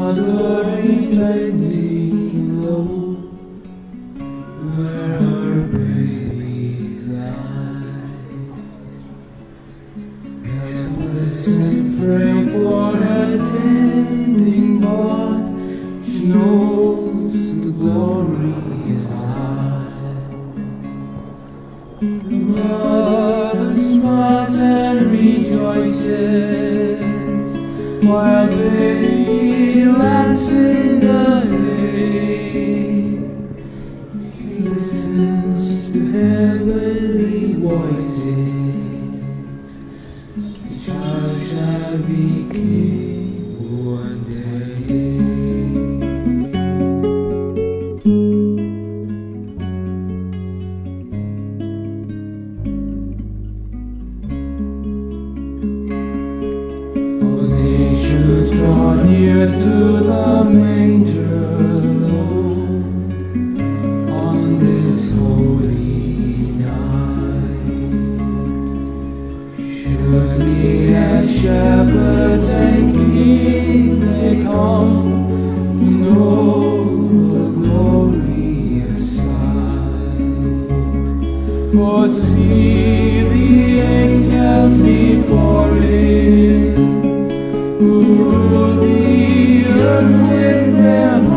mother is bending low, where her baby lies, helpless and frail for her tending, but she knows the glory is high. The mother smiles and rejoices, while baby laughs in the hay. She listens to heavenly voices. The child shall be king one day. Nations draw near to the manger alone on this holy night. Surely as shepherds and kings they come to know the glorious sight. For see the angels before Him, who rule the earth with their